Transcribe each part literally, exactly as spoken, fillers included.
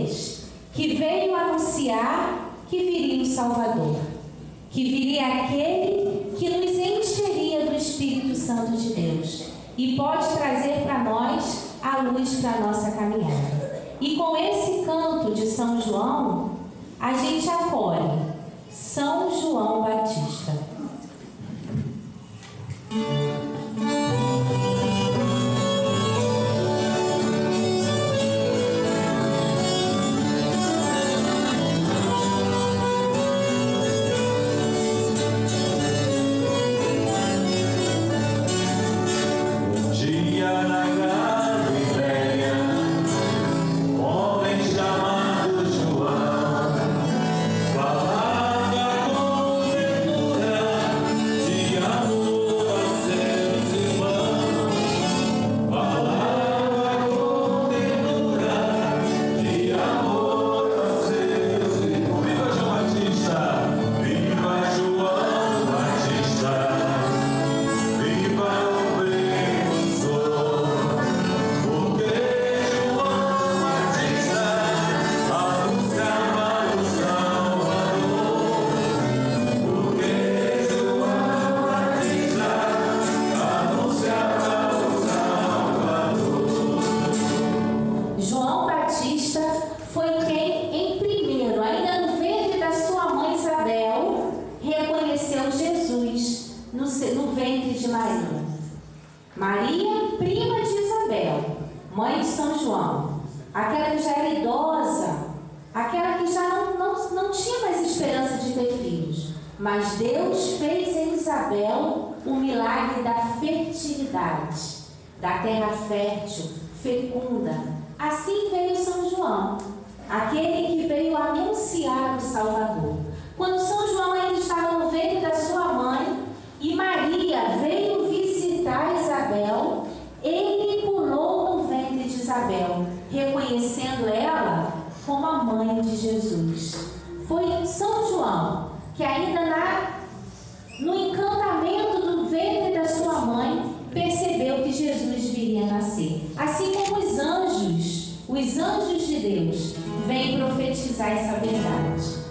três, que veio anunciar que viria o Salvador, que viria aquele que nos encheria do Espírito Santo de Deus e pode trazer para nós a luz para a nossa caminhada. E com esse canto de São João, a gente acolhe São João Batista. Maria, prima de Isabel, mãe de São João, aquela que já era idosa, aquela que já não, não, não tinha mais esperança de ter filhos. Mas Deus fez em Isabel o milagre da fertilidade, da terra fértil, fecunda. Assim veio São João, aquele que veio anunciar o Salvador. Quando São João ainda estava no ventre da sua mãe e Maria veio visitar Isabel, ele pulou no ventre de Isabel, reconhecendo ela como a mãe de Jesus. Foi São João que ainda na, no encantamento do ventre da sua mãe percebeu que Jesus viria nascer. Assim como os anjos, os anjos de Deus vêm profetizar essa verdade.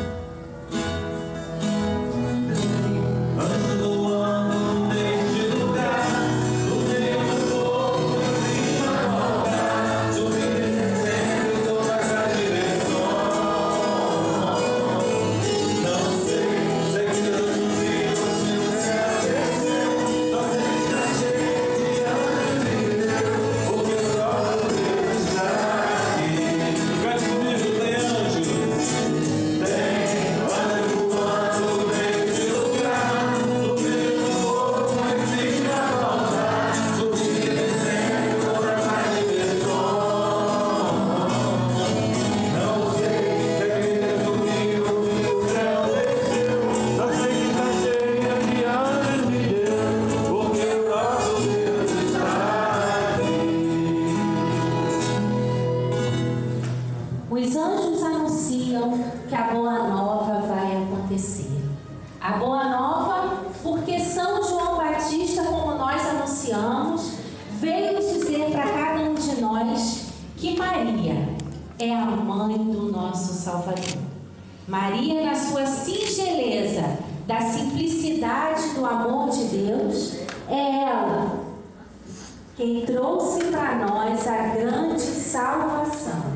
Os anjos anunciam que a boa nova vai acontecer. A boa nova, porque São João Batista, como nós anunciamos, veio dizer para cada um de nós que Maria é a mãe do nosso Salvador. Maria, na sua singeleza, da simplicidade do amor de Deus, é ela quem trouxe para nós a grande salvação.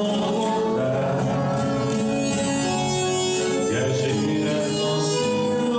Gerações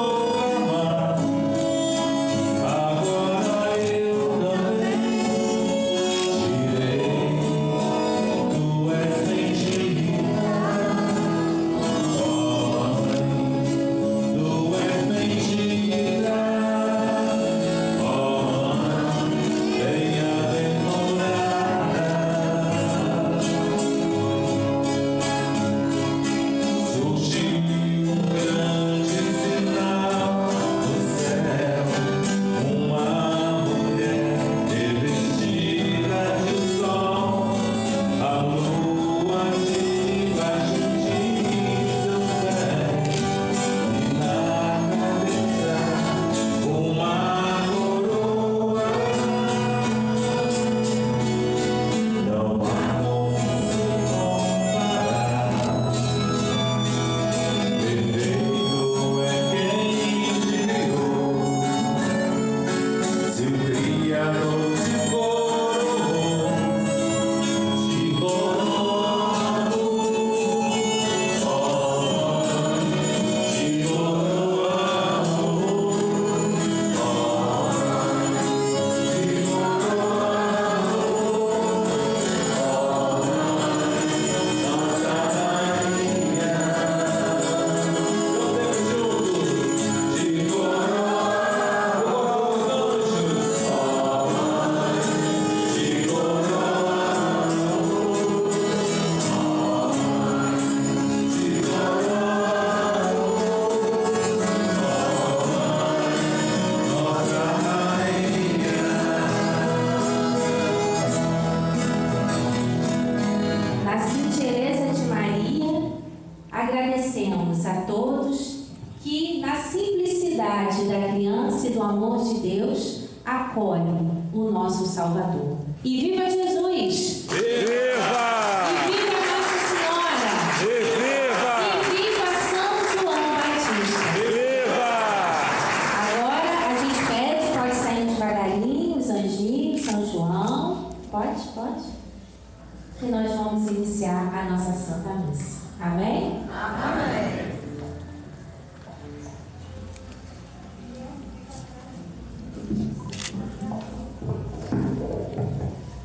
simplicidade da criança e do amor de Deus, acolhe o nosso Salvador. E viva Jesus! Viva! E viva Nossa Senhora! E viva! E viva São João Batista! Viva! Agora a gente pede, pode sair devagarinho, os anjinhos, São João. Pode, pode. E nós vamos iniciar a nossa Santa Missa. Amém? Amém.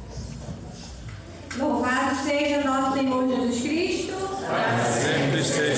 Louvado seja nosso Senhor Jesus Cristo. Sempre seja.